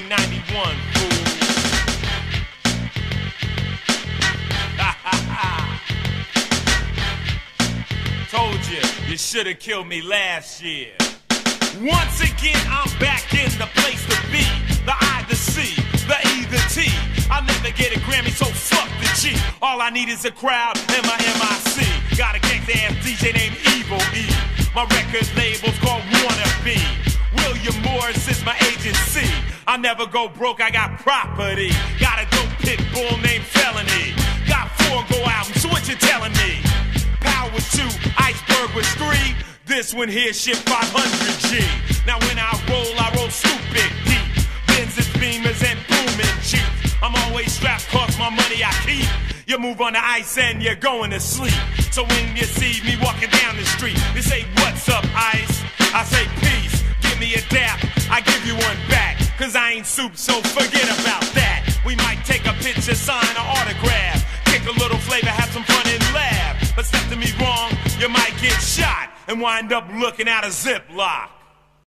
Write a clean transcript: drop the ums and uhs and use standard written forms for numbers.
1991, fool. Told you, you should have killed me last year. Once again, I'm back in the place to be. The I, the C, the E, the T. I'll never get a Grammy, so fuck the G. All I need is a crowd and my MIC. Got a gangsta-ass DJ named Evil E. My record label's called Wannabe. William Morris is my agency. I'll never go broke, I got property. Got a dope pit bull named Felony. Got 4 go albums, so what you telling me? Power was 2, Iceberg was 3. This one here shit 500G. Now when I roll stupid deep. Benzes, Beamers, and booming Jeep. I'm always strapped, cause my money I keep. You move on the ice and you're going to sleep. So when you see me walking down the street, they say, what's up, ice? I say, peace, give me a dap, I give you one back. Cause I ain't soup, so forget about that. We might take a picture, sign an autograph, kick a little flavor, have some fun and laugh. But step to me wrong, you might get shot and wind up looking at a Ziploc.